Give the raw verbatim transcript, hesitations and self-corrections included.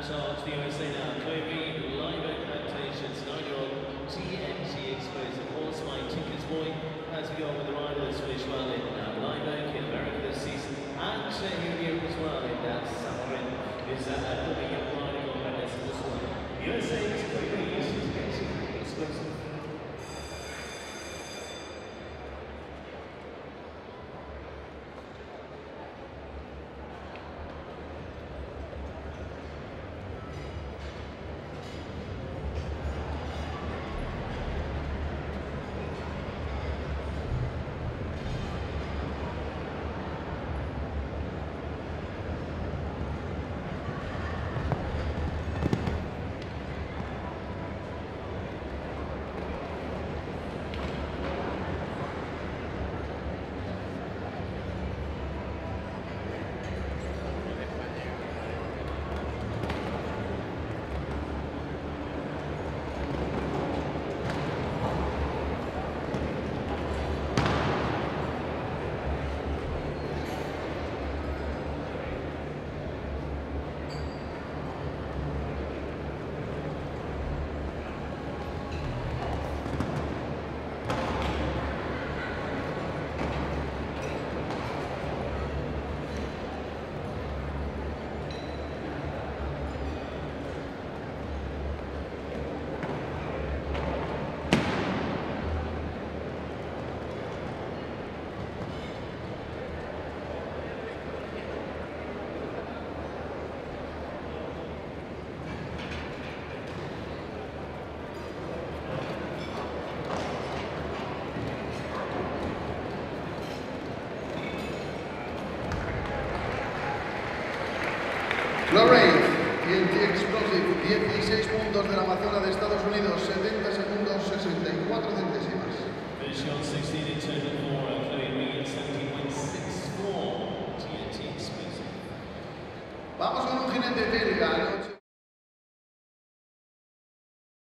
charge for U S A now. Chloe Reed, live adaptations, nine-year-old T N T explosive horse by Tinker's Boy as we go on with the riders finish well in uh, Live Oak in America this season, and uh, here in Europe as well in that uh, Samarin is uh, the young rider called Vanessa this one. U S A's Chloe Reed is explosive. Lorraine, T N T Explosive, dieciséis puntos de la Amazona de Estados Unidos, setenta segundos, sesenta y cuatro centésimas. Finish on sixteen in total for Chloe Reed, seventeen point six four T N T Explosive. Vamos con un jinete belga.